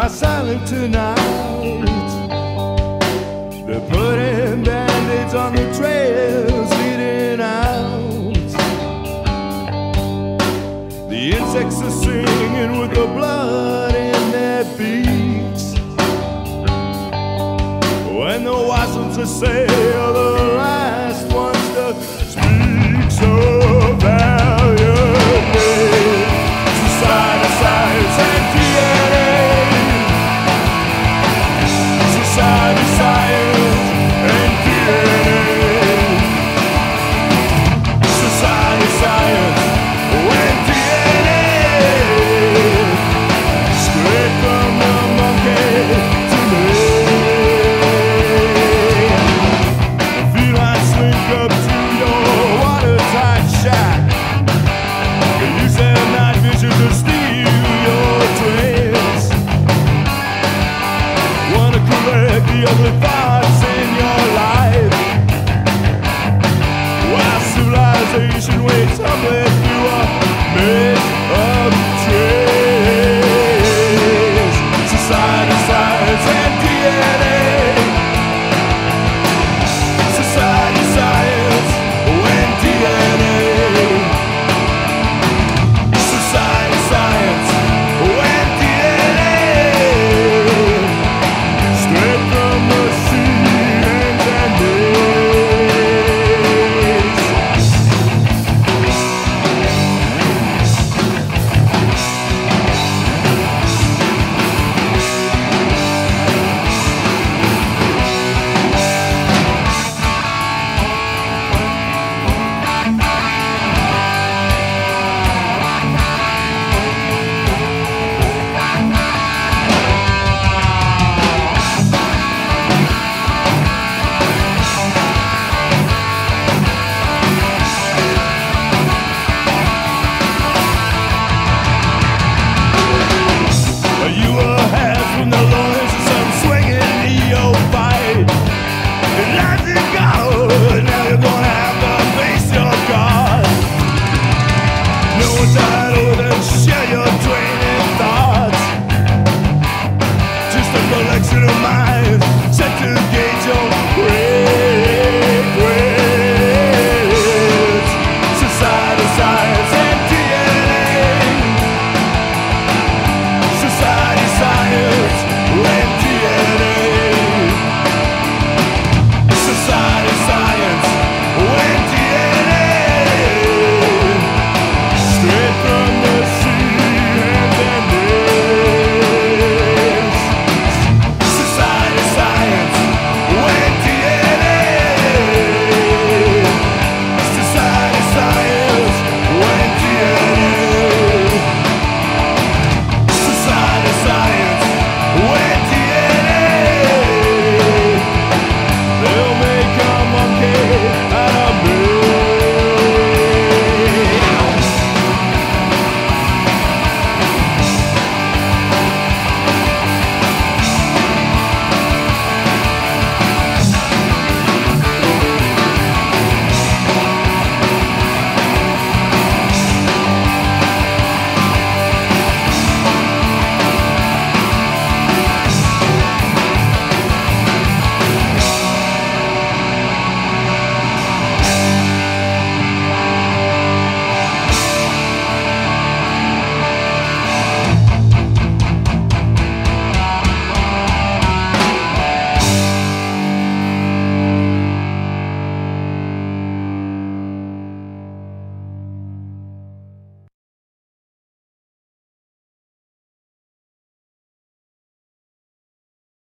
are silent tonight. They're putting band-aids on the trails leading out. The insects are singing with the blood in their beaks. When the wasps are say are the last ones to speak so valiantly. Society, science, and D.N.A. Society, science, and D.N.A. Society, science, and D.N.A. Straight from the monkey to me. The feline slink up to your watertight shack. You use their night vision to steal your dreams. Wanna correct the ugly thoughts in your life, while civilization waits humbly through a maze of trees. Society, science, and